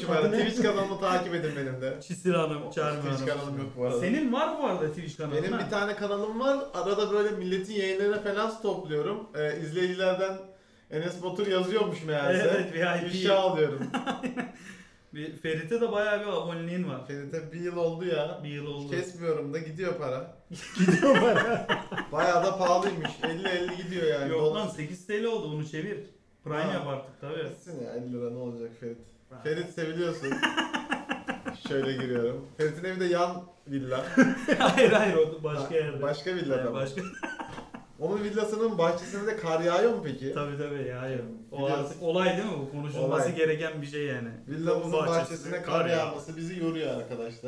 unutmuşum Adı herhalde. ne? Twitch kanalımı takip edin benim de. Çisil Hanım, Charmi Twitch Hanım. kanalım yok bu arada. Senin var mı bu arada Twitch kanalın? Benim bir tane kanalım var. Arada böyle milletin yayınlarına falan stopluyorum. İzleyicilerden Enes Batur yazıyormuş meğerse. Evet, VIP. İfşa alıyorum. Ferit'e de bayağı bir aboneliğin var. Ferit'e bir yıl oldu ya. Bir yıl oldu. Kesmiyorum da gidiyor para. Gidiyor bana. Bayağı da pahalıymış. 50-50 gidiyor yani. Yok lan 8 TL oldu, onu çevir. Prime Ha. yap artık tabii. Gitsin ya 50 lira ne olacak Ferit. Ferit seviliyorsun. Şöyle giriyorum. Ferit'in evi de yan villa. hayır o başka yerde. Başka villada mı? Başka. Onun villasının bahçesinde de kar yağıyor mu peki? Tabii ya. O Biliyorsun. artık olay değil mi bu? Konuşulması Olay. gereken bir şey yani. Villamızın bahçesine kar yağ. yağması bizi yoruyor arkadaşlar.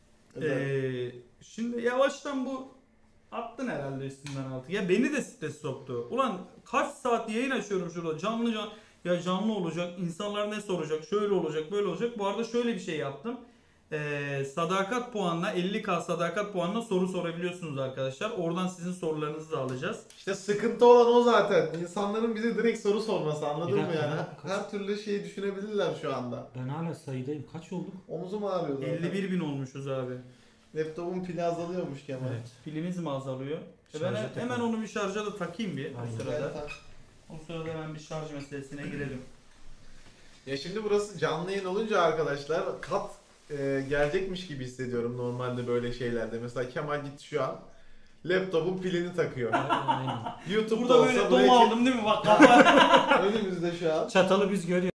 Şimdi yavaştan bu attın herhalde üstünden altı. Ya beni de stres soktu. Ulan kaç saat yayın açıyorum şurada canlı ya canlı olacak, insanlar ne soracak, şöyle olacak, böyle olacak. Bu arada şöyle bir şey yaptım. Sadakat puanına 50k sadakat puanına soru sorabiliyorsunuz arkadaşlar. Oradan sizin sorularınızı da alacağız. İşte sıkıntı olan o zaten. İnsanların bize direkt soru sorması, anladın Bir mı dakika, yani? kaç- Her türlü şeyi düşünebilirler şu anda. Ben hala sayıdayım. Kaç olduk? Omuzum ağrıyor zaten. 51.000 olmuşuz abi. Laptopun pili azalıyormuş Kemal. Evet. Pilimiz mi azalıyor? Ben Şarja hemen takalım. onu bir şarja da takayım bir o Aynen. sırada. Gel tak. O sırada hemen bir şarj meselesine girelim. Ya şimdi burası canlı yayın olunca arkadaşlar kat gelecekmiş gibi hissediyorum normalde böyle şeylerde. Mesela Kemal gitti şu an laptopun pilini takıyor. Aynen. YouTube'da Burada olsa böyle buraya dom aldım değil mi? Bak kafa. önümüzde şu an. Çatalı biz görüyoruz.